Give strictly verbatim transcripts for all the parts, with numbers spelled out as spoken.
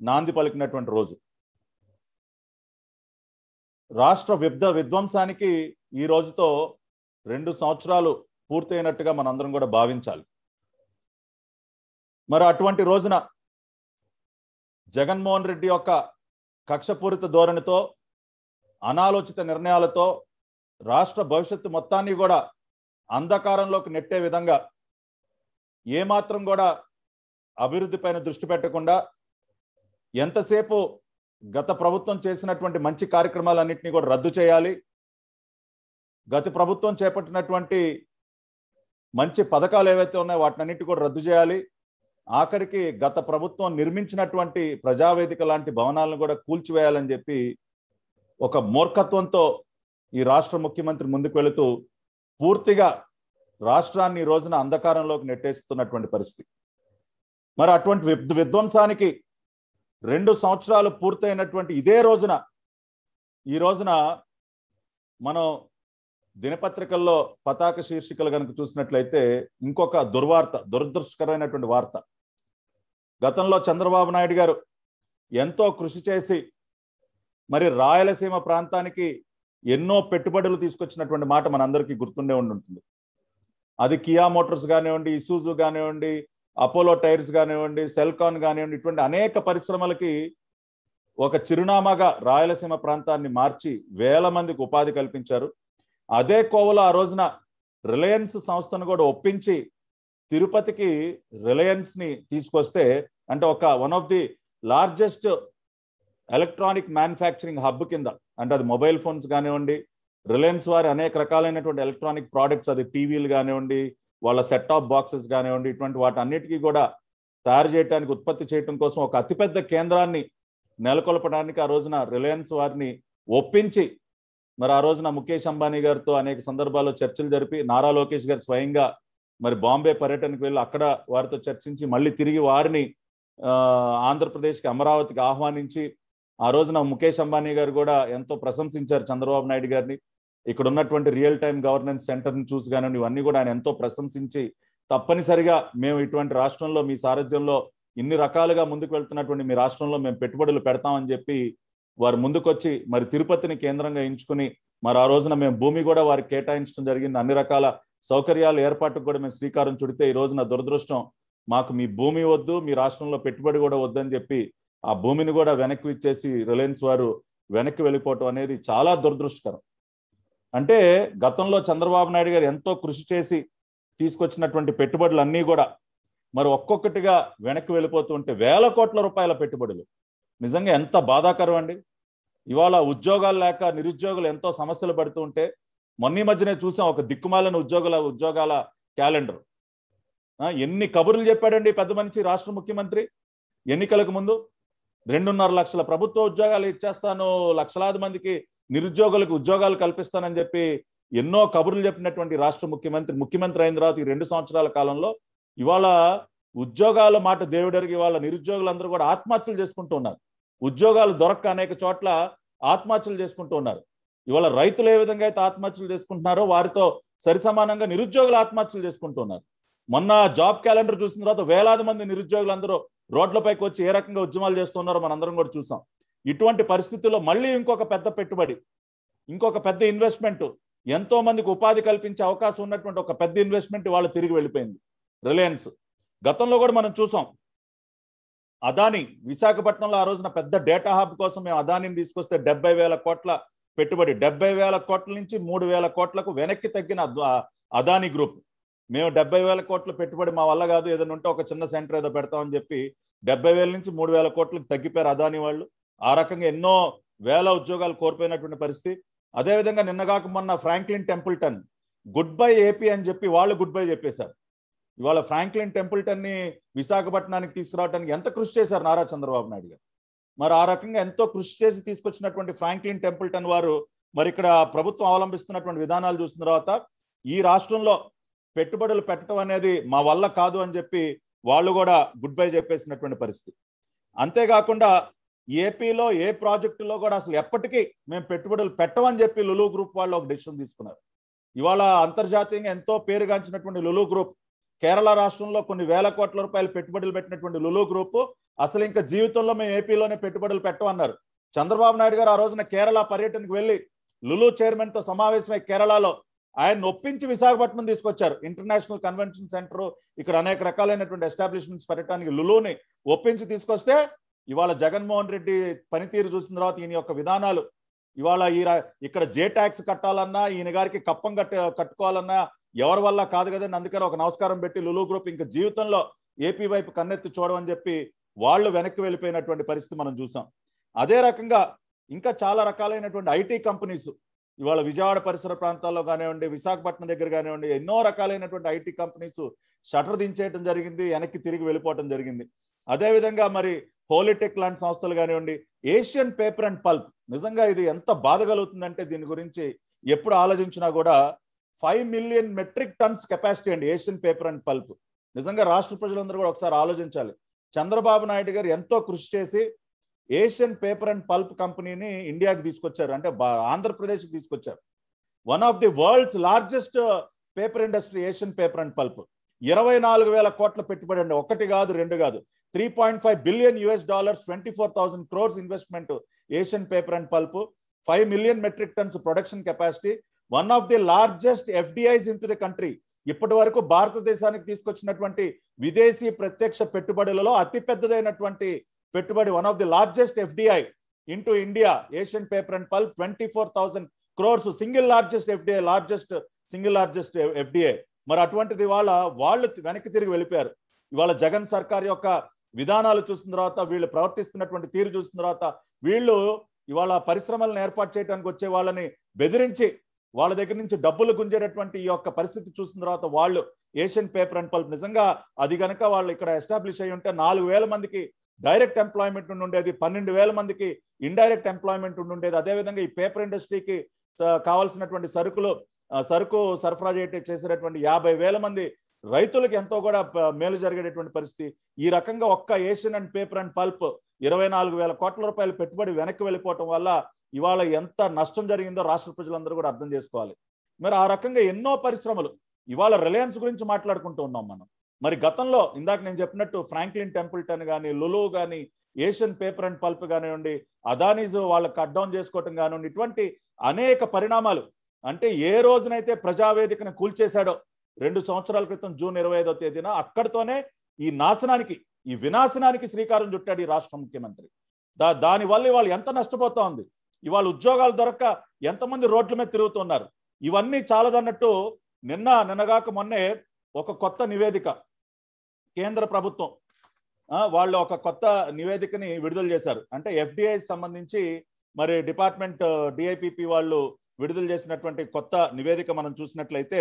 నాంది పలికినటువంటి రోజు. రాష్ట్ర విద్వ విధ్వంసానికి ఈ రోజుతో రెండు సంవత్సరాలు పూర్తయినట్టుగా మనందరం కూడా భావించాలి. మరి అటువంటి రోజున జగన్మోహన్ రెడ్డి యొక్క కక్షపూరిత ధోరణితో, అనాలోచిత నిర్ణయాలతో రాష్ట్ర భవిష్యత్తు మొత్తాన్ని కూడా అంధకారంలోకి నెట్టే విధంగా ఏమాత్రం కూడా అభివృద్ధి పైన దృష్టి పెట్టకుండా ఎంతసేపు గత ప్రభుత్వం చేసినటువంటి మంచి కార్యక్రమాలన్నింటినీ కూడా రద్దు చేయాలి, గత ప్రభుత్వం చేపట్టినటువంటి మంచి పథకాలు ఏవైతే ఉన్నాయో వాటినన్నింటి కూడా రద్దు చేయాలి, ఆఖరికి గత ప్రభుత్వం నిర్మించినటువంటి ప్రజావేదిక లాంటి భవనాలను కూడా కూల్చివేయాలని చెప్పి ఒక మూర్ఖత్వంతో ఈ రాష్ట్ర ముఖ్యమంత్రి ముందుకు వెళుతూ పూర్తిగా రాష్ట్రాన్ని ఈ రోజున అంధకారంలోకి నెట్టేస్తున్నటువంటి పరిస్థితి. మరి అటువంటి విధ్వంసానికి రెండు సంవత్సరాలు పూర్తయినటువంటి ఇదే రోజున ఈ రోజున మనం దినపత్రికల్లో పతాక శీర్షికలు కనుక చూసినట్లయితే ఇంకొక దుర్వార్త, దురదృష్టకరమైనటువంటి వార్త. గతంలో చంద్రబాబు నాయుడు గారు ఎంతో కృషి చేసి మరి రాయలసీమ ప్రాంతానికి ఎన్నో పెట్టుబడులు తీసుకొచ్చినటువంటి మాట మనందరికీ గుర్తుండే ఉంటుంది. అది కియా మోటార్స్ కానివ్వండి, ఇసూజు కానివ్వండి, అపోలో టైర్స్ కానివ్వండి, సెల్కాన్ కానివ్వండి, ఇటువంటి అనేక పరిశ్రమలకి ఒక చిరునామాగా రాయలసీమ ప్రాంతాన్ని మార్చి వేల మందికి ఉపాధి కల్పించారు. అదే కోవలో ఆ రోజున రిలయన్స్ సంస్థను కూడా ఒప్పించి తిరుపతికి రిలయన్స్ని తీసుకొస్తే, అంటే ఒక one of the largest electronic manufacturing hub కింద, అంటే అది మొబైల్ ఫోన్స్ కానివ్వండి, రిలయన్స్ వారి అనేక రకాలైనటువంటి ఎలక్ట్రానిక్ ప్రోడక్ట్స్, అది టీవీలు కానివ్వండి, వాళ్ళ సెట్ టాప్ బాక్సెస్ కానివ్వండి, ఇటువంటి వాటి అన్నిటికీ కూడా తయారు చేయడానికి, ఉత్పత్తి చేయడం కోసం ఒక అతిపెద్ద కేంద్రాన్ని నెలకొల్పడానికి ఆ రోజున రిలయన్స్ వారిని ఒప్పించి మరి ఆ రోజున ముఖేష్ అంబానీ గారితో అనేక సందర్భాల్లో చర్చలు జరిపి, నారా లోకేష్ గారు స్వయంగా మరి బాంబే పర్యటనకు వెళ్ళి అక్కడ వారితో చర్చించి మళ్ళీ తిరిగి వారిని ఆంధ్రప్రదేశ్కి, అమరావతికి ఆహ్వానించి ఆ రోజున ముఖేష్ అంబానీ గారు కూడా ఎంతో ప్రశంసించారు చంద్రబాబు నాయుడు గారిని. ఇక్కడ ఉన్నటువంటి రియల్ టైం గవర్నెన్స్ సెంటర్ని చూసి కానివ్వండి, ఇవన్నీ కూడా ఆయన ఎంతో ప్రశంసించి తప్పనిసరిగా మేము ఇటువంటి రాష్ట్రంలో మీ సారథ్యంలో ఇన్ని రకాలుగా ముందుకు వెళ్తున్నటువంటి మీ రాష్ట్రంలో మేము పెట్టుబడులు పెడతామని చెప్పి వారు ముందుకొచ్చి మరి తిరుపతిని కేంద్రంగా ఎంచుకుని మరి ఆ రోజున మేము భూమి కూడా వారికి కేటాయించడం జరిగింది. అన్ని రకాల సౌకర్యాల ఏర్పాటుకు కూడా మేము శ్రీకారం చుడితే ఈ రోజున దురదృష్టం మాకు మీ భూమి వద్దు, మీ రాష్ట్రంలో పెట్టుబడి కూడా వద్దని చెప్పి ఆ భూమిని కూడా వెనక్కి ఇచ్చేసి రిలయన్స్ వారు వెనక్కి వెళ్ళిపోవటం అనేది చాలా దురదృష్టకరం. అంటే గతంలో చంద్రబాబు నాయుడు గారు ఎంతో కృషి చేసి తీసుకొచ్చినటువంటి పెట్టుబడులన్నీ కూడా మరి ఒక్కొక్కటిగా వెనక్కి వెళ్ళిపోతుంటే వేల కోట్ల రూపాయల పెట్టుబడులు నిజంగా ఎంత బాధాకరం అండి. ఇవాళ ఉద్యోగాలు లేక నిరుద్యోగులు ఎంతో సమస్యలు పడుతూ ఉంటే మొన్న మధ్యనే చూసాం ఒక దిక్కుమాలిన ఉద్యోగుల ఉద్యోగాల క్యాలెండర్. ఎన్ని కబుర్లు చెప్పాడండి పెద్ద మనిషి రాష్ట్ర ముఖ్యమంత్రి ఎన్నికలకు ముందు. రెండున్నర లక్షల ప్రభుత్వ ఉద్యోగాలు ఇచ్చేస్తాను, లక్షలాది మందికి నిరుద్యోగులకు ఉద్యోగాలు కల్పిస్తానని చెప్పి ఎన్నో కబుర్లు చెప్పినటువంటి రాష్ట్ర ముఖ్యమంత్రి ముఖ్యమంత్రి అయిన తర్వాత ఈ రెండు సంవత్సరాల కాలంలో ఇవాళ ఉద్యోగాల మాట దేవుడరికి ఇవాళ నిరుద్యోగులందరూ కూడా ఆత్మహత్యలు చేసుకుంటూ ఉన్నారు. ఉద్యోగాలు దొరక్క అనేక చోట్ల ఆత్మహత్యలు చేసుకుంటూ ఉన్నారు. ఇవాళ రైతులు ఏ విధంగా అయితే ఆత్మహత్యలు చేసుకుంటున్నారో వారితో సరిసమానంగా నిరుద్యోగులు ఆత్మహత్యలు చేసుకుంటున్నారు. మొన్న జాబ్ క్యాలెండర్ చూసిన తర్వాత వేలాది మంది నిరుద్యోగులందరూ రోడ్లపైకి వచ్చి ఏ రకంగా ఉద్యమాలు చేస్తున్నారో మనందరం కూడా చూసాం. ఇటువంటి పరిస్థితుల్లో మళ్ళీ ఇంకొక పెద్ద పెట్టుబడి, ఇంకొక పెద్ద ఇన్వెస్ట్మెంట్, ఎంతో మందికి ఉపాధి కల్పించే అవకాశం ఉన్నటువంటి ఒక పెద్ద ఇన్వెస్ట్మెంట్ వాళ్ళు తిరిగి వెళ్ళిపోయింది రిలయన్స్. గతంలో కూడా మనం చూసాం అదాని విశాఖపట్నంలో ఆ రోజున పెద్ద డేటా హబ్ కోసం మేము అదానిని తీసుకొస్తే డెబ్బై వేల కోట్ల పెట్టుబడి, డెబ్బై వేల కోట్ల నుంచి మూడు వేల కోట్లకు వెనక్కి తగ్గిన అదాని గ్రూప్. మేము డెబ్బై వేల కోట్ల పెట్టుబడి మా వల్ల కాదు, ఏదైనా ఉంటే ఒక చిన్న సెంటర్ ఏదో పెడతామని చెప్పి డెబ్బై వేల నుంచి మూడు వేల కోట్లకు తగ్గిపోయారు అదాని వాళ్ళు. ఆ రకంగా ఎన్నో వేల ఉద్యోగాలు కోల్పోయినటువంటి పరిస్థితి. అదేవిధంగా నిన్నగాక మొన్న Franklin Templeton good bye AP అని చెప్పి వాళ్ళు గుడ్ బై చెప్పేశారు. ఇవాళ ఫ్రాంక్లిన్ టెంపుల్టన్ని విశాఖపట్నానికి తీసుకురావడానికి ఎంత కృషి చేశారు నారా చంద్రబాబు నాయుడు గారు. మరి ఆ రకంగా ఎంతో కృషి చేసి తీసుకొచ్చినటువంటి ఫ్రాంక్లిన్ టెంపుల్టన్ వారు మరి ఇక్కడ ప్రభుత్వం అవలంబిస్తున్నటువంటి విధానాలు చూసిన తర్వాత ఈ రాష్ట్రంలో పెట్టుబడులు పెట్టడం అనేది మా వల్ల కాదు అని చెప్పి వాళ్ళు కూడా గుడ్ బై చెప్పేసినటువంటి పరిస్థితి. అంతేకాకుండా ఏపీలో ఏ ప్రాజెక్టులో కూడా అసలు ఎప్పటికీ మేము పెట్టుబడులు పెట్టమని చెప్పి లులు గ్రూప్ వాళ్ళు ఒక డెసిషన్ తీసుకున్నారు. ఇవాళ అంతర్జాతీయంగా ఎంతో పేరుగాంచినటువంటి లులు గ్రూప్ కేరళ రాష్ట్రంలో కొన్ని వేల కోట్ల రూపాయలు పెట్టుబడులు పెట్టినటువంటి లులు గ్రూప్ అసలు ఇంకా జీవితంలో మేము ఏపీలోనే పెట్టుబడులు పెట్టమన్నారు. చంద్రబాబు నాయుడు గారు ఆ రోజున కేరళ పర్యటనకు వెళ్ళి లులు చైర్మన్ తో సమావేశమై కేరళలో ఆయన ఒప్పించి విశాఖపట్నం తీసుకొచ్చారు. ఇంటర్నేషనల్ కన్వెన్షన్ సెంటర్, ఇక్కడ అనేక రకాలైనటువంటి ఎస్టాబ్లిష్మెంట్స్ పెట్టడానికి లులుని ఒప్పించి తీసుకొస్తే ఇవాళ జగన్మోహన్ రెడ్డి పనితీరు చూసిన తర్వాత ఈయన యొక్క విధానాలు, ఇవాళ ఈ ఇక్కడ జే ట్యాక్స్ కట్టాలన్నా, ఈయన గారికి కప్పం కట్ట కట్టుకోవాలన్నా ఎవరి వల్ల కాదు కదండి. అందుకని ఒక నమస్కారం పెట్టి లులు గ్రూప్ ఇంకా జీవితంలో ఏపీ వైపు కన్నెత్తి చూడమని చెప్పి వాళ్ళు వెనక్కి వెళ్ళిపోయినటువంటి పరిస్థితి మనం చూసాం. అదే రకంగా ఇంకా చాలా రకాలైనటువంటి ఐటీ కంపెనీస్ ఇవాళ విజయవాడ పరిసర ప్రాంతాల్లో కానివ్వండి, విశాఖపట్నం దగ్గర కానివ్వండి, ఎన్నో రకాలైనటువంటి ఐటీ కంపెనీస్ షటర్ దించేయటం జరిగింది, వెనక్కి తిరిగి వెళ్ళిపోవటం జరిగింది. అదేవిధంగా మరి హోలిటెక్ లాంటి సంస్థలు కానివ్వండి, ఏషియన్ పేపర్ అండ్ పల్ప్, నిజంగా ఇది ఎంత బాధ కలుగుతుందంటే దీని గురించి ఎప్పుడు ఆలోచించినా కూడా five million metric tons capacity అండి ఏషియన్ పేపర్ అండ్ పల్ప్. నిజంగా రాష్ట్ర ప్రజలందరూ కూడా ఒకసారి ఆలోచించాలి. చంద్రబాబు నాయుడు గారు ఎంతో కృషి చేసి ఏషియన్ పేపర్ అండ్ పల్ప్ కంపెనీని ఇండియాకి తీసుకొచ్చారు, అంటే ఆంధ్రప్రదేశ్కి తీసుకొచ్చారు. One of the world's largest paper industry Asian Paper and pulp. ఇరవై నాలుగు వేల కోట్ల పెట్టుబడి అండి, ఒకటి కాదు రెండు కాదు, three point five billion US dollars, twenty four thousand crores investment Asian Paper and Pulp, five million metric tons production capacity, one of the largest FDIs into the country. ఇప్పటి వరకు భారతదేశానికి తీసుకొచ్చినటువంటి విదేశీ ప్రత్యక్ష పెట్టుబడులలో అతి పెద్దదైనటువంటి పెట్టుబడి, one of the largest FDI into India Asian Paper and Pulp, twenty four thousand crores, single largest FDI, largest single largest FDI. మరి అటువంటిది ఇవాళ వాళ్ళు వెనక్కి తిరిగి వెళ్ళిపోయారు. ఇవాళ జగన్ సర్కార్ యొక్క విధానాలు చూసిన తర్వాత, వీళ్ళు ప్రవర్తిస్తున్నటువంటి తీరు చూసిన తర్వాత, వీళ్ళు ఇవాళ పరిశ్రమలను ఏర్పాటు చేయడానికి వచ్చే వాళ్ళని బెదిరించి వాళ్ళ దగ్గర నుంచి డబ్బులు గుంజేటటువంటి ఈ యొక్క పరిస్థితి చూసిన తర్వాత వాళ్ళు ఏషియన్ పేపర్ అండ్ పల్ప్ నిజంగా అది కనుక వాళ్ళు ఇక్కడ ఎస్టాబ్లిష్ అయ్యి ఉంటే నాలుగు వేల మందికి డైరెక్ట్ ఎంప్లాయ్మెంట్ ఉండేది, పన్నెండు వేల మందికి ఇండైరెక్ట్ ఎంప్లాయ్మెంట్ ఉండేది. అదేవిధంగా ఈ పేపర్ ఇండస్ట్రీకి కావాల్సినటువంటి సరుకులు సరుకు సరఫరా చేసేటటువంటి యాభై వేల మంది రైతులకు ఎంతో కూడా మేలు జరిగేటటువంటి పరిస్థితి. ఈ రకంగా ఒక్క Asian and paper and pulp ఇరవై నాలుగు వేల కోట్ల రూపాయలు పెట్టుబడి వెనక్కి వెళ్ళిపోవటం వల్ల ఇవాళ ఎంత నష్టం జరిగిందో రాష్ట్ర ప్రజలందరూ కూడా అర్థం చేసుకోవాలి. మరి ఆ రకంగా ఎన్నో పరిశ్రమలు, ఇవాళ రిలయన్స్ గురించి మాట్లాడుకుంటూ ఉన్నాం మనం. మరి గతంలో ఇందాక నేను చెప్పినట్టు ఫ్రాంక్లిన్ టెంపుల్టన్ కానీ, లులు కానీ, ఏషియన్ పేపర్ అండ్ పల్ప్ కానివ్వండి, అదానీస్ వాళ్ళకి కట్ డౌన్ చేసుకోవటం కానివ్వండి, ఇటువంటి అనేక పరిణామాలు. అంటే ఏ రోజునైతే ప్రజావేదికను కూల్చేశాడో రెండు సంవత్సరాల క్రితం జూన్ ఇరవై ఐదో తేదీన, అక్కడితోనే ఈ నాశనానికి, ఈ వినాశనానికి శ్రీకారం చుట్టాడు ఈ రాష్ట్ర ముఖ్యమంత్రి. దా దానివల్ల ఇవాళ ఎంత నష్టపోతా ఉంది, ఇవాళ ఉద్యోగాలు దొరక్క ఎంతమంది రోడ్ల మీద తిరుగుతున్నారు. ఇవన్నీ చాలదన్నట్టు నిన్న నిన్నగాక మొన్నే ఒక కొత్త నివేదిక కేంద్ర ప్రభుత్వం వాళ్ళు ఒక కొత్త నివేదికని విడుదల చేశారు. అంటే ఎఫ్డిఐ సంబంధించి మరి డిపార్ట్మెంట్ డిఐపిపి వాళ్ళు విడుదల చేసినటువంటి కొత్త నివేదిక మనం చూసినట్లయితే,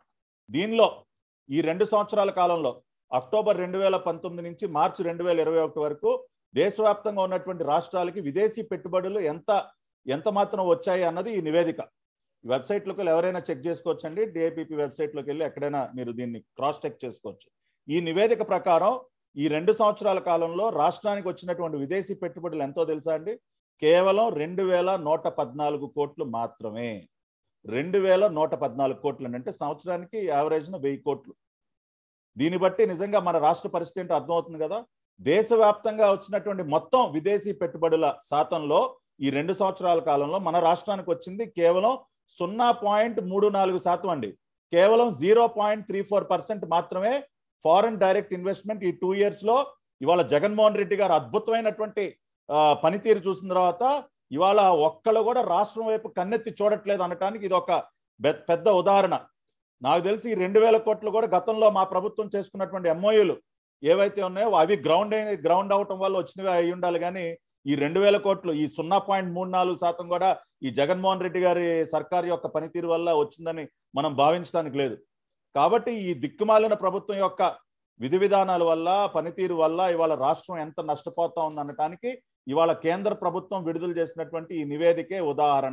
దీనిలో ఈ రెండు సంవత్సరాల కాలంలో అక్టోబర్ రెండు వేల పంతొమ్మిది నుంచి మార్చి రెండు వేల ఇరవై ఒకటి వరకు దేశవ్యాప్తంగా ఉన్నటువంటి రాష్ట్రాలకి విదేశీ పెట్టుబడులు ఎంత ఎంత మాత్రం వచ్చాయి అన్నది ఈ నివేదిక. వెబ్సైట్లోకి ఎవరైనా చెక్ చేసుకోవచ్చండి, డిఐపిపి వెబ్సైట్లోకి వెళ్ళి ఎక్కడైనా మీరు దీన్ని క్రాస్ చెక్ చేసుకోవచ్చు. ఈ నివేదిక ప్రకారం ఈ రెండు సంవత్సరాల కాలంలో రాష్ట్రానికి వచ్చినటువంటి విదేశీ పెట్టుబడులు ఎంతో తెలుసా అండి? కేవలం రెండు వేల నూట పద్నాలుగు కోట్లు మాత్రమే. రెండు వేల నూట పద్నాలుగు కోట్లు అంటే సంవత్సరానికి యావరేజ్న వెయ్యి కోట్లు. దీన్ని బట్టి నిజంగా మన రాష్ట్ర పరిస్థితి ఏంటో అర్థమవుతుంది కదా. దేశవ్యాప్తంగా వచ్చినటువంటి మొత్తం విదేశీ పెట్టుబడుల శాతంలో ఈ రెండు సంవత్సరాల కాలంలో మన రాష్ట్రానికి వచ్చింది కేవలం సున్నా పాయింట్ మూడు నాలుగు శాతం అండి. కేవలం zero point three four percent మాత్రమే ఫారెన్ డైరెక్ట్ ఇన్వెస్ట్మెంట్ ఈ టూ ఇయర్స్ లో. ఇవాళ జగన్మోహన్ రెడ్డి గారు అద్భుతమైనటువంటి పనితీరు చూసిన తర్వాత ఇవాళ ఒక్కళ్ళు కూడా రాష్ట్రం వైపు కన్నెత్తి చూడట్లేదు అనటానికి ఇది ఒక పెద్ద ఉదాహరణ. నాకు తెలిసి ఈ రెండు వేల కోట్లు కూడా గతంలో మా ప్రభుత్వం చేసుకున్నటువంటి ఎంఓయూలు ఏవైతే ఉన్నాయో అవి గ్రౌండ్ గ్రౌండ్ అవటం వల్ల వచ్చినవి అయి ఉండాలి. కానీ ఈ రెండు వేల కోట్లు ఈ సున్నా పాయింట్ మూడు నాలుగు శాతం కూడా ఈ జగన్మోహన్ రెడ్డి గారి సర్కారు యొక్క పనితీరు వల్ల వచ్చిందని మనం భావించడానికి లేదు. కాబట్టి ఈ దిక్కుమాలిన ప్రభుత్వం యొక్క విధి విధానాల వల్ల, పనితీరు వల్ల ఇవాళ రాష్ట్రం ఎంత నష్టపోతా ఉంది అనటానికి ఇవాళ కేంద్ర ప్రభుత్వం విడుదల చేసినటువంటి ఈ నివేదికే ఉదాహరణ.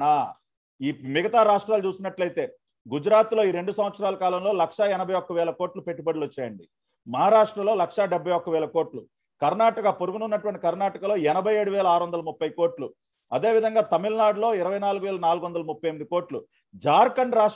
ఈ మిగతా రాష్ట్రాలు చూసినట్లయితే గుజరాత్లో ఈ రెండు సంవత్సరాల కాలంలో లక్ష ఎనభై ఒక్క వేల కోట్లు పెట్టుబడులు వచ్చాయండి. మహారాష్ట్రలో లక్ష డెబ్బై ఒక్క వేల కోట్లు, కర్ణాటక పొరుగునున్నటువంటి కర్ణాటకలో ఎనభై ఏడు వేల ఆరు వందల ముప్పై కోట్లు, అదేవిధంగా తమిళనాడులో ఇరవై నాలుగు వేల నాలుగు వందల ముప్పై ఎనిమిది కోట్లు, జార్ఖండ్ రాష్ట్రం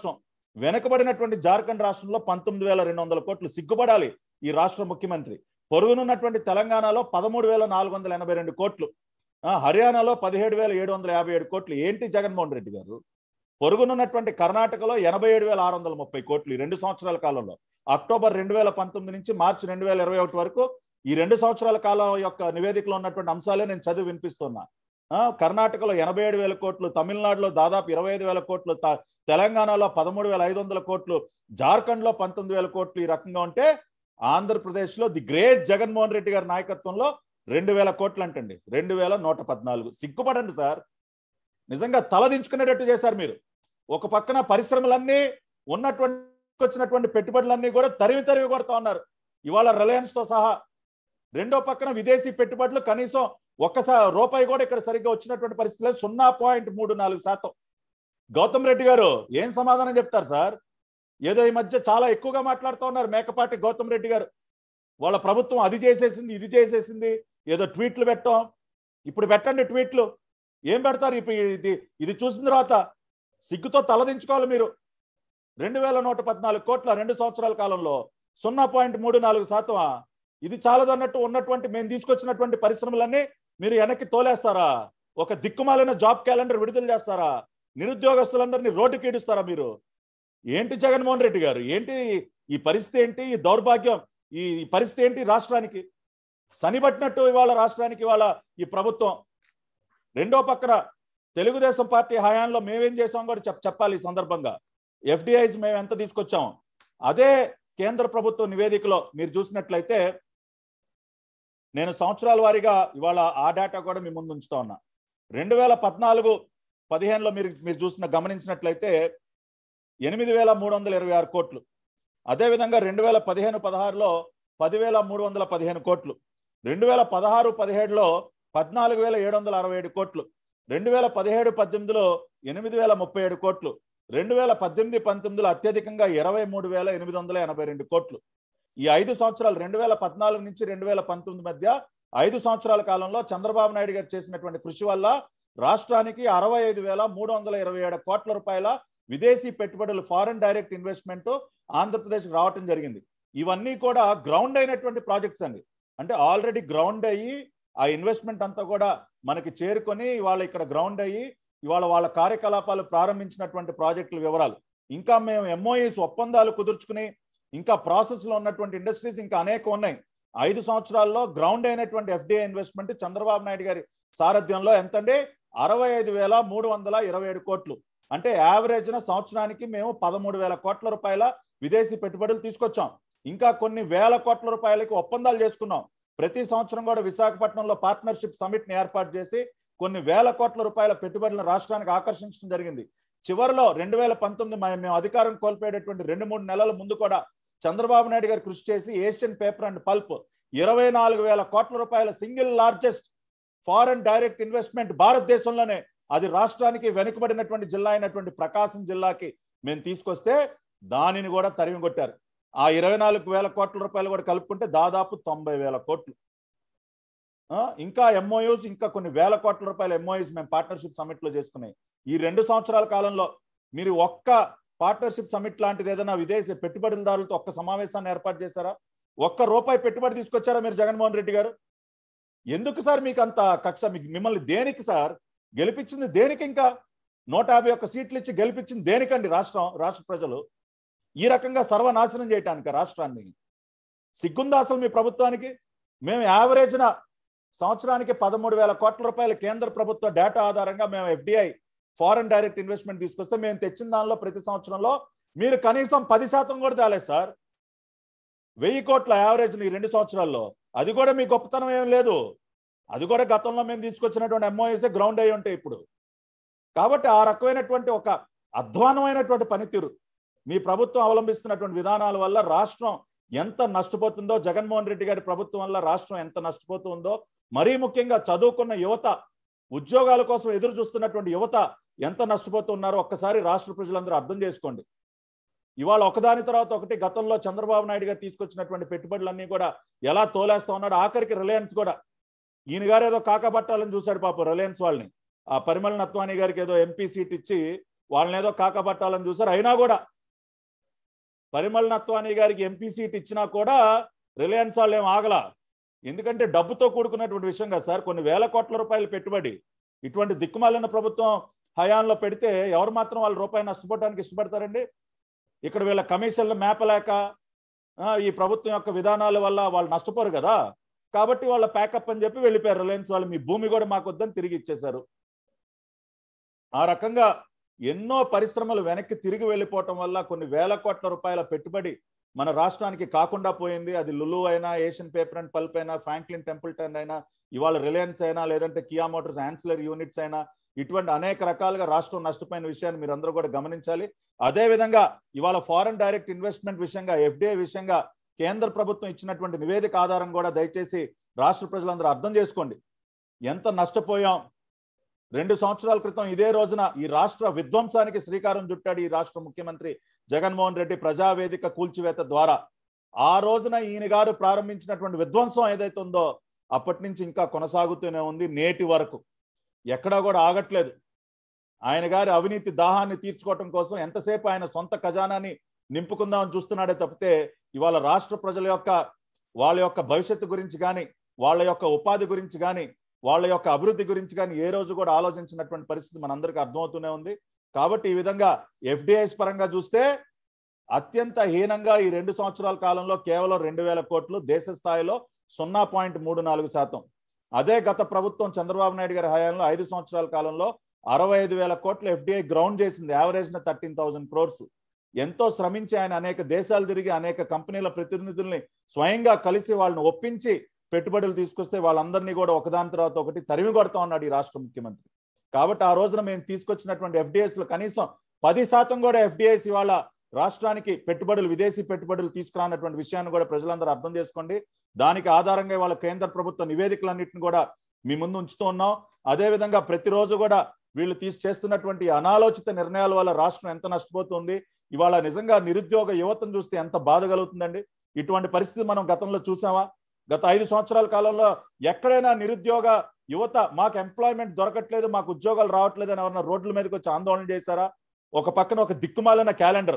వెనుకబడినటువంటి జార్ఖండ్ రాష్ట్రంలో పంతొమ్మిది వేల రెండు వందల కోట్లు. సిగ్గుపడాలి ఈ రాష్ట్ర ముఖ్యమంత్రి. పొరుగునున్నటువంటి తెలంగాణలో పదమూడు వేల నాలుగు వందల ఎనభై రెండు కోట్లు, హర్యానాలో పదిహేడు వేల ఏడు వందల యాభై ఏడు కోట్లు. ఏంటి జగన్మోహన్ రెడ్డి గారు? పొరుగునున్నటువంటి కర్ణాటకలో ఎనభై ఏడు వేల ఆరు వందల ముప్పై కోట్లు. ఈ రెండు సంవత్సరాల కాలంలో అక్టోబర్ రెండు వేల పంతొమ్మిది నుంచి మార్చి రెండు వేల ఇరవై ఒకటి వరకు ఈ రెండు సంవత్సరాల కాలం యొక్క నివేదికలో ఉన్నటువంటి అంశాలే నేను చదివి వినిపిస్తున్నా. కర్ణాటకలో ఎనభై ఏడు వేల కోట్లు, తమిళనాడులో దాదాపు ఇరవై ఐదు వేల కోట్లు, తెలంగాణలో పదమూడు వేల ఐదు వందల కోట్లు, జార్ఖండ్లో పంతొమ్మిది వేల కోట్లు. ఈ రకంగా ఉంటే ఆంధ్రప్రదేశ్లో ది గ్రేట్ జగన్మోహన్ రెడ్డి గారి నాయకత్వంలో రెండు వేల కోట్లు అంటండి, రెండు వేల నూట పద్నాలుగు. సిగ్గుపడండి సార్, నిజంగా తలదించుకునేటట్టు చేశారు మీరు. ఒక పక్కన పరిశ్రమలన్నీ ఉన్నటువంటి వచ్చినటువంటి పెట్టుబడులన్నీ కూడా తరివి తరివి కొడతా ఉన్నారు ఇవాళ రిలయన్స్ తో సహా. రెండో పక్కన విదేశీ పెట్టుబడులు కనీసం ఒక్కసారి రూపాయి కూడా ఇక్కడ సరిగ్గా వచ్చినటువంటి పరిస్థితుల్లో సున్నా పాయింట్ మూడు నాలుగు శాతం. గౌతమ్ రెడ్డి గారు ఏం సమాధానం చెప్తారు సార్? ఏదో ఈ మధ్య చాలా ఎక్కువగా మాట్లాడుతూ ఉన్నారు మేకపాటి గౌతమ్ రెడ్డి గారు. వాళ్ళ ప్రభుత్వం అది చేసేసింది, ఇది చేసేసింది, ఏదో ట్వీట్లు పెట్టాం. ఇప్పుడు పెట్టండి ట్వీట్లు, ఏం పెడతారు? ఇప్పుడు ఇది ఇది చూసిన తర్వాత సిగ్గుతో తలదించుకోవాలి మీరు. రెండు వేల నూట పద్నాలుగు కోట్ల రెండు సంవత్సరాల కాలంలో సున్నా పాయింట్ మూడు నాలుగు శాతం. ఇది చాలదన్నట్టు ఉన్నటువంటి మేము తీసుకొచ్చినటువంటి పరిశ్రమలన్నీ మీరు వెనక్కి తోలేస్తారా? ఒక దిక్కుమాలిన జాబ్ క్యాలెండర్ విడుదల చేస్తారా? నిరుద్యోగస్తులందరినీ రోడ్డుకి ఈడుస్తారా మీరు? ఏంటి జగన్మోహన్ రెడ్డి గారు, ఏంటి ఈ పరిస్థితి? ఏంటి ఈ దౌర్భాగ్యం? ఈ పరిస్థితి ఏంటి రాష్ట్రానికి? సనిబట్టినట్టు ఇవాళ రాష్ట్రానికి ఇవాళ ఈ ప్రభుత్వం. రెండో పక్కన తెలుగుదేశం పార్టీ హయాంలో మేమేం చేసాం కూడా చెప్ చెప్పాలి ఈ సందర్భంగా. ఎఫ్డిఐస్ మేము ఎంత తీసుకొచ్చాం అదే కేంద్ర ప్రభుత్వ నివేదికలో మీరు చూసినట్లయితే, నేను సంవత్సరాల వారీగా ఇవాళ ఆ డేటా కూడా మీ ముందు ఉంచుతా ఉన్నా. రెండు వేల పద్నాలుగు పదిహేనులో మీరు మీరు చూసిన గమనించినట్లయితే ఎనిమిది వేల మూడు వందల ఇరవై ఆరు కోట్లు. అదేవిధంగా రెండు వేల పదిహేను పదహారులో పదివేల మూడు వందల పదిహేను కోట్లు. రెండు వేల పదహారు పదిహేడులో పద్నాలుగు వేల ఏడు వందల అరవై ఏడు కోట్లు. రెండు వేల పదిహేడు పద్దెనిమిదిలో ఎనిమిది వేల ముప్పై ఏడు కోట్లు. రెండు వేల పద్దెనిమిది పంతొమ్మిదిలో అత్యధికంగా ఇరవై మూడు వేల ఎనిమిది వందల ఎనభై రెండు కోట్లు. ఈ ఐదు సంవత్సరాలు రెండు వేల పద్నాలుగు నుంచి రెండు వేల పంతొమ్మిది మధ్య ఐదు సంవత్సరాల కాలంలో చంద్రబాబు నాయుడు గారు చేసినటువంటి కృషి వల్ల రాష్ట్రానికి అరవై ఐదు వేల మూడు వందల ఇరవై ఏడు కోట్ల రూపాయల విదేశీ పెట్టుబడులు, ఫారెన్ డైరెక్ట్ ఇన్వెస్ట్మెంట్ ఆంధ్రప్రదేశ్ రావటం జరిగింది. ఇవన్నీ కూడా గ్రౌండ్ అయినటువంటి ప్రాజెక్ట్స్ అండి. అంటే ఆల్రెడీ గ్రౌండ్ అయ్యి ఆ ఇన్వెస్ట్మెంట్ అంతా కూడా మనకి చేరుకొని ఇవాళ ఇక్కడ గ్రౌండ్ అయ్యి ఇవాళ వాళ్ళ కార్యకలాపాలు ప్రారంభించినటువంటి ప్రాజెక్టుల వివరాలు. ఇంకా మేము ఎంఓఈస్ ఒప్పందాలు కుదుర్చుకుని ఇంకా ప్రాసెస్లో ఉన్నటువంటి ఇండస్ట్రీస్ ఇంకా అనేక ఉన్నాయి. ఐదు సంవత్సరాల్లో గ్రౌండ్ అయినటువంటి ఎఫ్డిఐ ఇన్వెస్ట్మెంట్ చంద్రబాబు నాయుడు గారి సారథ్యంలో ఎంతండి? అరవై ఐదు వేల మూడు వందల ఇరవై ఏడు కోట్లు. అంటే యావరేజ్న సంవత్సరానికి మేము పదమూడు వేల కోట్ల రూపాయల విదేశీ పెట్టుబడులు తీసుకొచ్చాం. ఇంకా కొన్ని వేల కోట్ల రూపాయలకి ఒప్పందాలు చేసుకున్నాం. ప్రతి సంవత్సరం కూడా విశాఖపట్నంలో పార్ట్నర్షిప్ సమిట్ ని ఏర్పాటు చేసి కొన్ని వేల కోట్ల రూపాయల పెట్టుబడులను రాష్ట్రానికి ఆకర్షించడం జరిగింది. చివరిలో రెండు వేల పంతొమ్మిది మేము అధికారం కోల్పోయేటటువంటి రెండు మూడు నెలల ముందు కూడా చంద్రబాబు నాయుడు గారు కృషి చేసి ఏషియన్ పేపర్ అండ్ పల్ప్ ఇరవై నాలుగు వేల కోట్ల రూపాయల single largest foreign direct investment భారతదేశంలోనే, అది రాష్ట్రానికి వెనుకబడినటువంటి జిల్లా అయినటువంటి ప్రకాశం జిల్లాకి మేము తీసుకొస్తే దానిని కూడా తరిమి కొట్టారు. ఆ ఇరవై నాలుగు వేల కోట్ల రూపాయలు కూడా కలుపుకుంటే దాదాపు తొంభై వేల కోట్లు. ఇంకా ఎంఓయూస్ ఇంకా కొన్ని వేల కోట్ల రూపాయల ఎంఓయూస్ మేము పార్ట్నర్షిప్ సమిట్ లో చేసుకున్నాయి. ఈ రెండు సంవత్సరాల కాలంలో మీరు ఒక్క పార్ట్నర్షిప్ సమిట్ లాంటిది ఏదైనా విదేశీ పెట్టుబడిదారులతో ఒక్క సమావేశాన్ని ఏర్పాటు చేశారా? ఒక్క రూపాయి పెట్టుబడి తీసుకొచ్చారా మీరు జగన్మోహన్ రెడ్డి గారు? ఎందుకు సార్ మీకు అంత కక్ష? మీకు మిమ్మల్ని దేనికి సార్ గెలిపించింది? దేనికి? ఇంకా నూట యాభై ఒక్క సీట్లు ఇచ్చి గెలిపించింది దేనికండి? రాష్ట్రం రాష్ట్ర ప్రజలు ఈ రకంగా సర్వనాశనం చేయటానికి రాష్ట్రాన్ని. సిగ్గుందా అసలు మీ ప్రభుత్వానికి? మేము యావరేజ్న సంవత్సరానికి పదమూడు వేల కోట్ల రూపాయల కేంద్ర ప్రభుత్వ డేటా ఆధారంగా మేము ఎఫ్డిఐ ఫారెన్ డైరెక్ట్ ఇన్వెస్ట్మెంట్ తీసుకొస్తే మేము తెచ్చిన దానిలో ప్రతి సంవత్సరంలో మీరు కనీసం పది శాతం కూడా తేలేదు సార్. వెయ్యి కోట్ల యావరేజ్ ఈ రెండు సంవత్సరాల్లో. అది కూడా మీ గొప్పతనం ఏం లేదు. అది కూడా గతంలో మేము తీసుకొచ్చినటువంటి ఎంఓఎస్ఏ గ్రౌండ్ అయ్యి ఉంటాయి ఇప్పుడు. కాబట్టి ఆ రకమైనటువంటి ఒక అధ్వానమైనటువంటి పనితీరు మీ ప్రభుత్వం అవలంబిస్తున్నటువంటి విధానాల వల్ల రాష్ట్రం ఎంత నష్టపోతుందో, జగన్మోహన్ రెడ్డి గారి ప్రభుత్వం వల్ల రాష్ట్రం ఎంత నష్టపోతుందో, మరీ ముఖ్యంగా చదువుకున్న యువత, ఉద్యోగాల కోసం ఎదురు చూస్తున్నటువంటి యువత ఎంత నష్టపోతున్నారో ఒక్కసారి రాష్ట్ర ప్రజలందరూ అర్థం చేసుకోండి. ఇవాళ ఒకదాని తర్వాత ఒకటి గతంలో చంద్రబాబు నాయుడు గారు తీసుకొచ్చినటువంటి పెట్టుబడులన్నీ కూడా ఎలా తోలేస్తా ఉన్నాడు. ఆఖరికి రిలయన్స్ కూడా ఈయన గారు ఏదో కాకపట్టాలని చూశాడు పాపం రిలయన్స్ వాళ్ళని. ఆ పరిమళ నత్వాని గారికి ఏదో ఎంపీ సీట్ ఇచ్చి వాళ్ళని ఏదో కాకపట్టాలని చూశారు. అయినా కూడా పరిమళ నత్వానీ గారికి ఎంపీ సీట్ ఇచ్చినా కూడా రిలయన్స్ వాళ్ళు ఏం ఆగలా. ఎందుకంటే డబ్బుతో కూడుకున్నటువంటి విషయం కదా సార్, కొన్ని వేల కోట్ల రూపాయలు పెట్టుబడి ఇటువంటి దిక్కుమాలిన ప్రభుత్వం హయాంలో పెడితే ఎవరు మాత్రం వాళ్ళ రూపాయి నష్టపోవడానికి ఇష్టపడతారండి? ఇక్కడ వీళ్ళ కమిషన్లు మేపలేక ఈ ప్రభుత్వం యొక్క విధానాల వల్ల వాళ్ళు నష్టపోరు కదా, కాబట్టి వాళ్ళ ప్యాకప్ అని చెప్పి వెళ్ళిపోయారు రిలయన్స్ వాళ్ళు. మీ భూమి కూడా మాకు వద్దని తిరిగి ఇచ్చేశారు. ఆ రకంగా ఎన్నో పరిశ్రమలు వెనక్కి తిరిగి వెళ్ళిపోవటం వల్ల కొన్ని వేల కోట్ల రూపాయల పెట్టుబడి మన రాష్ట్రానికి కాకుండా పోయింది. అది లులు అయినా, ఏషియన్ పేపర్ అండ్ పల్ప్ అయినా, ఫ్రాంక్లిన్ టెంపుల్టన్ అయినా, ఇవాళ రిలయన్స్ అయినా, లేదంటే కియా మోటార్స్ యాన్సిలరీ యూనిట్స్ అయినా, ఇటువంటి అనేక రకాలుగా రాష్ట్రం నష్టపోయిన విషయాన్ని మీరు అందరూ కూడా గమనించాలి. అదేవిధంగా ఇవాళ ఫారెన్ డైరెక్ట్ ఇన్వెస్ట్మెంట్ విషయంగా, ఎఫ్డిఐ విషయంగా కేంద్ర ప్రభుత్వం ఇచ్చినటువంటి నివేదిక ఆధారం కూడా దయచేసి రాష్ట్ర ప్రజలందరూ అర్థం చేసుకోండి ఎంత నష్టపోయాం. రెండు సంవత్సరాల క్రితం ఇదే రోజున ఈ రాష్ట్ర విధ్వంసానికి శ్రీకారం చుట్టాడు ఈ రాష్ట్ర ముఖ్యమంత్రి జగన్మోహన్ రెడ్డి ప్రజావేదిక కూల్చివేత ద్వారా. ఆ రోజున ఈయన గారు ప్రారంభించినటువంటి విధ్వంసం ఏదైతే ఉందో అప్పటి నుంచి ఇంకా కొనసాగుతూనే ఉంది నేటి వరకు, ఎక్కడా కూడా ఆగట్లేదు. ఆయన గారి అవినీతి దాహాన్ని తీర్చుకోవటం కోసం ఎంతసేపు ఆయన సొంత ఖజానాన్ని నింపుకుందామని చూస్తున్నాడే తప్పితే ఇవాళ రాష్ట్ర ప్రజల యొక్క వాళ్ళ యొక్క భవిష్యత్తు గురించి కానీ, వాళ్ళ యొక్క ఉపాధి గురించి కానీ, వాళ్ళ యొక్క అభివృద్ధి గురించి కానీ ఏ రోజు కూడా ఆలోచించినటువంటి పరిస్థితి మనందరికీ అర్థమవుతూనే ఉంది. కాబట్టి ఈ విధంగా ఎఫ్డిఐస్ పరంగా చూస్తే అత్యంత హీనంగా ఈ రెండు సంవత్సరాల కాలంలో కేవలం రెండు వేల కోట్లు, దేశ స్థాయిలో సున్నా పాయింట్ మూడు నాలుగు శాతం. అదే గత ప్రభుత్వం చంద్రబాబు నాయుడు గారి హయాంలో ఐదు సంవత్సరాల కాలంలో అరవై ఐదు వేల కోట్లు ఎఫ్డిఐ గ్రౌండ్ చేసింది, యావరేజ్ న థర్టీన్ థౌసండ్ క్రోర్స్. ఎంతో శ్రమించి ఆయన అనేక దేశాలు తిరిగి అనేక కంపెనీల ప్రతినిధుల్ని స్వయంగా కలిసి వాళ్ళని ఒప్పించి పెట్టుబడులు తీసుకొస్తే వాళ్ళందరినీ కూడా ఒకదాని తర్వాత ఒకటి తరిమి కొడతా ఉన్నాడు ఈ రాష్ట్ర ముఖ్యమంత్రి. కాబట్టి ఆ రోజున మేము తీసుకొచ్చినటువంటి ఎఫ్డిఐస్ లో కనీసం పది శాతం కూడా ఎఫ్డిఐస్ ఇవాళ రాష్ట్రానికి పెట్టుబడులు, విదేశీ పెట్టుబడులు తీసుకురానటువంటి విషయాన్ని కూడా ప్రజలందరూ అర్థం చేసుకోండి. దానికి ఆధారంగా ఇవాళ కేంద్ర ప్రభుత్వ నివేదికలన్నింటిని కూడా మీ ముందు ఉంచుతూ ఉన్నాం. అదేవిధంగా ప్రతిరోజు కూడా వీళ్ళు తీసి చేస్తున్నటువంటి అనాలోచిత నిర్ణయాల వల్ల రాష్ట్రం ఎంత నష్టపోతుంది. ఇవాళ నిజంగా నిరుద్యోగ యువతను చూస్తే ఎంత బాధ కలుగుతుందండి. ఇటువంటి పరిస్థితి మనం గతంలో చూసామా? గత ఐదు సంవత్సరాల కాలంలో ఎక్కడైనా నిరుద్యోగ యువత మాకు ఎంప్లాయ్మెంట్ దొరకట్లేదు, మాకు ఉద్యోగాలు రావట్లేదు అని ఎవరన్నా రోడ్ల మీదకి వచ్చి ఆందోళన చేశారా? ఒక పక్కన ఒక దిక్కుమాలిన క్యాలెండర్,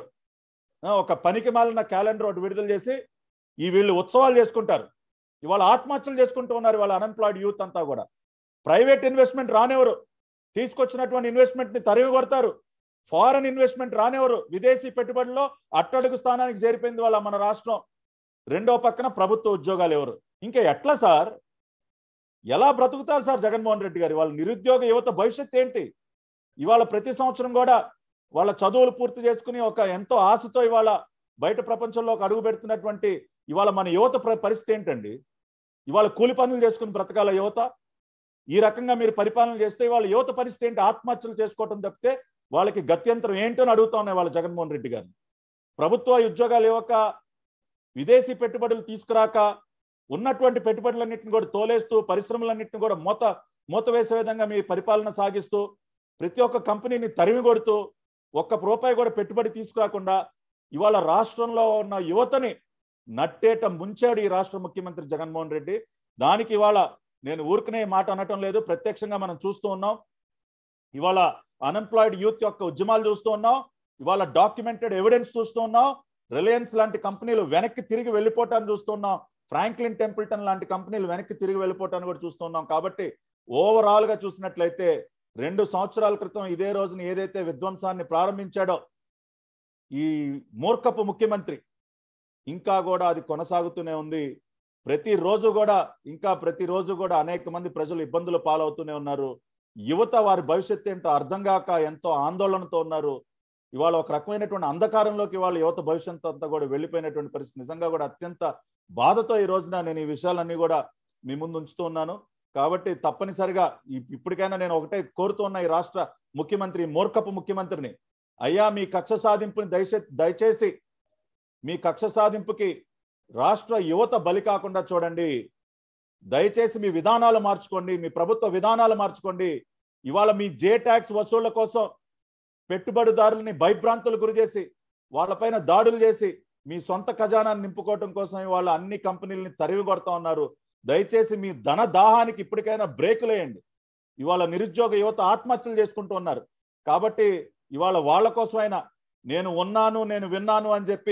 ఒక పనికి మాలిన క్యాలెండర్ ఒకటి విడుదల చేసి ఈ వీళ్ళు ఉత్సవాలు చేసుకుంటారు. ఇవాళ ఆత్మహత్యలు చేసుకుంటూ ఉన్నారు వాళ్ళ అన్ఎంప్లాయిడ్ యూత్ అంతా కూడా. ప్రైవేట్ ఇన్వెస్ట్మెంట్ రానివ్వరు, తీసుకొచ్చినటువంటి ఇన్వెస్ట్మెంట్ ని తరిమి కొడతారు. ఫారెన్ ఇన్వెస్ట్మెంట్ రానివ్వరు, విదేశీ పెట్టుబడుల్లో అట్టడుగు స్థానానికి చేరిపోయింది వాళ్ళ మన రాష్ట్రం. రెండో పక్కన ప్రభుత్వ ఉద్యోగాలు ఎవరు? ఇంకా ఎట్లా సార్, ఎలా బ్రతుకుతారు సార్ జగన్మోహన్ రెడ్డి గారు? వాళ్ళ నిరుద్యోగ యువత భవిష్యత్తు ఏంటి? ఇవాళ ప్రతి సంవత్సరం కూడా వాళ్ళ చదువులు పూర్తి చేసుకుని ఒక ఎంతో ఆశతో ఇవాళ బయట ప్రపంచంలోకి అడుగు పెడుతున్నటువంటి ఇవాళ మన యువత పరిస్థితి ఏంటండి? ఇవాళ కూలి పనులు చేసుకుని బ్రతకాల యువత. ఈ రకంగా మీరు పరిపాలన చేస్తే ఇవాళ యువత పరిస్థితి ఏంటి? ఆత్మహత్యలు చేసుకోవటం తప్పితే వాళ్ళకి గత్యంతరం ఏంటో అని అడుగుతా ఉన్నాయి వాళ్ళ జగన్మోహన్ రెడ్డి గారిని. ప్రభుత్వ ఉద్యోగాలు ఇవ్వక, విదేశీ పెట్టుబడులు తీసుకురాక, ఉన్నటువంటి పెట్టుబడులన్నింటిని కూడా తోలేస్తూ, పరిశ్రమలన్నింటిని కూడా మూత మూత వేసే విధంగా మీ పరిపాలన సాగిస్తూ, ప్రతి ఒక్క కంపెనీని తరిమి కొడుతూ, ఒక్క రూపాయి కూడా పెట్టుబడి తీసుకురాకుండా ఇవాళ రాష్ట్రంలో ఉన్న యువతని నట్టేట ముంచాడు ఈ రాష్ట్ర ముఖ్యమంత్రి జగన్మోహన్ రెడ్డి. దానికి ఇవాళ నేను ఊరికనే మాట అనటం లేదు, ప్రత్యక్షంగా మనం చూస్తూ ఉన్నాం. ఇవాళ అన్ఎంప్లాయిడ్ యూత్ యొక్క ఉద్యమాలు చూస్తూ ఉన్నాం, ఇవాళ డాక్యుమెంటెడ్ ఎవిడెన్స్ చూస్తూ ఉన్నాం. రిలయన్స్ లాంటి కంపెనీలు వెనక్కి తిరిగి వెళ్ళిపోవటాన్ని చూస్తున్నాం, ఫ్రాంక్లిన్ టెంపుల్టన్ లాంటి కంపెనీలు వెనక్కి తిరిగి వెళ్ళిపోవటాన్ని కూడా చూస్తున్నాం. కాబట్టి ఓవరాల్ గా చూసినట్లయితే రెండు సంవత్సరాల క్రితం ఇదే రోజున ఏదైతే విధ్వంసాన్ని ప్రారంభించాడో ఈ మూర్ఖపు ముఖ్యమంత్రి, ఇంకా కూడా అది కొనసాగుతూనే ఉంది. ప్రతిరోజు కూడా ఇంకా ప్రతిరోజు కూడా అనేక మంది ప్రజలు ఇబ్బందులు పాలవుతూనే ఉన్నారు. యువత వారి భవిష్యత్తు ఏంటో అర్థం కాక ఎంతో ఆందోళనతో ఉన్నారు. ఇవాళ ఒక రకమైనటువంటి అంధకారంలోకి ఇవాళ యువత భవిష్యత్తు అంతా కూడా వెళ్ళిపోయినటువంటి పరిస్థితి. నిజంగా కూడా అత్యంత బాధతో ఈ రోజున నేను ఈ విషయాలన్నీ కూడా మీ ముందు ఉంచుతూ ఉన్నాను. కాబట్టి తప్పనిసరిగా ఇప్పటికైనా నేను ఒకటే కోరుతూ ఉన్నా ఈ రాష్ట్ర ముఖ్యమంత్రి, మూర్ఖపు ముఖ్యమంత్రిని, అయ్యా మీ కక్ష సాధింపుని దయచేసి దయచేసి మీ కక్ష సాధింపుకి రాష్ట్ర యువత బలి కాకుండా చూడండి. దయచేసి మీ విధానాలు మార్చుకోండి, మీ ప్రభుత్వ విధానాలు మార్చుకోండి. ఇవాళ మీ జే ట్యాక్స్ వసూళ్ల కోసం పెట్టుబడిదారులని భయభ్రాంతులు గురి చేసి వాళ్ళపైన దాడులు చేసి మీ సొంత ఖజానాన్ని నింపుకోవటం కోసం ఇవాళ అన్ని కంపెనీలని తరివి కొడతా ఉన్నారు. దయచేసి మీ ధన దాహానికి ఇప్పటికైనా బ్రేకులు వేయండి. ఇవాళ నిరుద్యోగ యువత ఆత్మహత్యలు చేసుకుంటూ ఉన్నారు. కాబట్టి ఇవాళ వాళ్ళ కోసమైనా నేను ఉన్నాను, నేను విన్నాను అని చెప్పి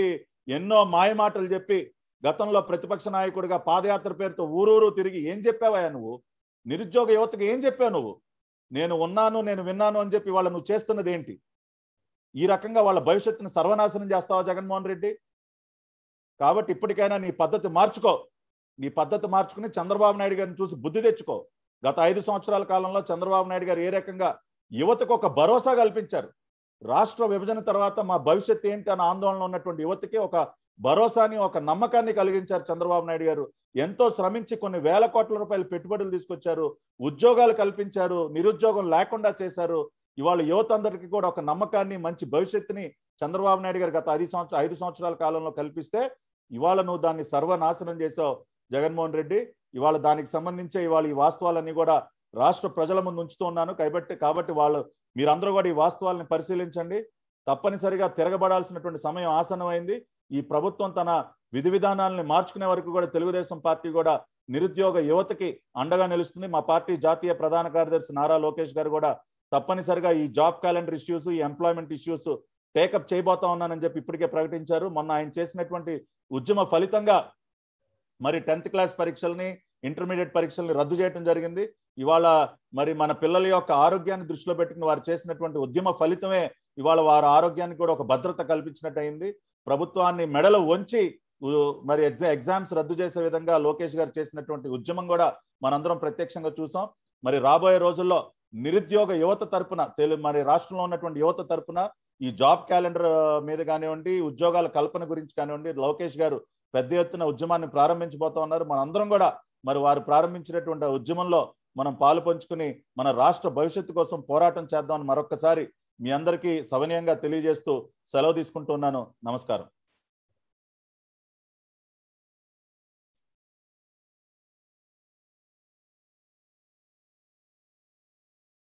ఎన్నో మాయమాటలు చెప్పి గతంలో ప్రతిపక్ష నాయకుడిగా పాదయాత్ర పేరుతో ఊరూరు తిరిగి ఏం చెప్పావయ్యా నువ్వు? నిరుద్యోగ యువతకి ఏం చెప్పావు నువ్వు? నేను ఉన్నాను, నేను విన్నాను అని చెప్పి వాళ్ళ నువ్వు చేస్తున్నది ఏంటి? ఈ రకంగా వాళ్ళ భవిష్యత్తును సర్వనాశనం చేస్తావా జగన్మోహన్ రెడ్డి? కాబట్టి ఇప్పటికైనా నీ పద్ధతి మార్చుకో. నీ పద్ధతి మార్చుకుని చంద్రబాబు నాయుడు గారిని చూసి బుద్ధి తెచ్చుకో. గత ఐదు సంవత్సరాల కాలంలో చంద్రబాబు నాయుడు గారు ఏ రకంగా యువతకు ఒక భరోసా కల్పించారు. రాష్ట్ర విభజన తర్వాత మా భవిష్యత్తు ఏంటి అన్న ఆందోళన ఉన్నటువంటి యువతకి ఒక భరోసాని, ఒక నమ్మకాన్ని కలిగించారు చంద్రబాబు నాయుడు గారు. ఎంతో శ్రమించి కొన్ని వేల కోట్ల రూపాయలు పెట్టుబడులు తీసుకొచ్చారు, ఉద్యోగాలు కల్పించారు, నిరుద్యోగం లేకుండా చేశారు. ఇవాళ యువత అందరికీ కూడా ఒక నమ్మకాన్ని, మంచి భవిష్యత్తుని చంద్రబాబు నాయుడు గారు గత ఐదు సంవత్సరాల ఐదు సంవత్సరాల కాలంలో కల్పిస్తే ఇవాళ నువ్వు దాన్ని సర్వనాశనం చేసావు జగన్మోహన్ రెడ్డి. ఇవాళ దానికి సంబంధించే ఇవాళ ఈ వాస్తవాలన్నీ కూడా రాష్ట్ర ప్రజల ముందు ఉంచుతూ ఉన్నాను. కాబట్టి కాబట్టి వాళ్ళు మీరందరూ కూడా ఈ వాస్తవాలను పరిశీలించండి. తప్పనిసరిగా తిరగబడాల్సినటువంటి సమయం ఆసన్నమైంది. ఈ ప్రభుత్వం తన విధి విధానాలను మార్చుకునే వరకు కూడా తెలుగుదేశం పార్టీ కూడా నిరుద్యోగ యువతకి అండగా నిలుస్తుంది. మా పార్టీ జాతీయ ప్రధాన కార్యదర్శి నారా లోకేష్ గారు కూడా తప్పనిసరిగా ఈ జాబ్ క్యాలెండర్ ఇష్యూస్, ఈ ఎంప్లాయ్మెంట్ ఇష్యూస్ టేకప్ చేయబోతా ఉన్నానని చెప్పి ఇప్పటికే ప్రకటించారు. మొన్న ఆయన చేసినటువంటి ఉద్యమ ఫలితంగా మరి టెన్త్ క్లాస్ పరీక్షల్ని, ఇంటర్మీడియట్ పరీక్షల్ని రద్దు చేయడం జరిగింది. ఇవాళ మరి మన పిల్లల యొక్క ఆరోగ్యాన్ని దృష్టిలో పెట్టుకుని వారు చేసినటువంటి ఉద్యమ ఫలితమే ఇవాళ వారి ఆరోగ్యానికి కూడా ఒక భద్రత కల్పించినట్టు అయింది. ప్రభుత్వాన్ని మెడలు వంచి మరి ఎగ్జా ఎగ్జామ్స్ రద్దు చేసే విధంగా లోకేష్ గారు చేసినటువంటి ఉద్యమం కూడా మనందరం ప్రత్యక్షంగా చూసాం. మరి రాబోయే రోజుల్లో నిరుద్యోగ యువత తరపున తెలు మరి రాష్ట్రంలో ఉన్నటువంటి యువత తరపున ఈ జాబ్ క్యాలెండర్ మీద కానివ్వండి, ఉద్యోగాల కల్పన గురించి కానివ్వండి, లోకేష్ గారు పెద్ద ఎత్తున ఉద్యమాన్ని ప్రారంభించబోతా ఉన్నారు. మనందరం కూడా మరి వారు ప్రారంభించినటువంటి ఉద్యమంలో మనం పాలు పంచుకుని మన రాష్ట్ర భవిష్యత్తు కోసం పోరాటం చేద్దామని మరొక్కసారి మీ అందరికీ సవినయంగా తెలియజేస్తూ సెలవు తీసుకుంటున్నాను. నమస్కారం.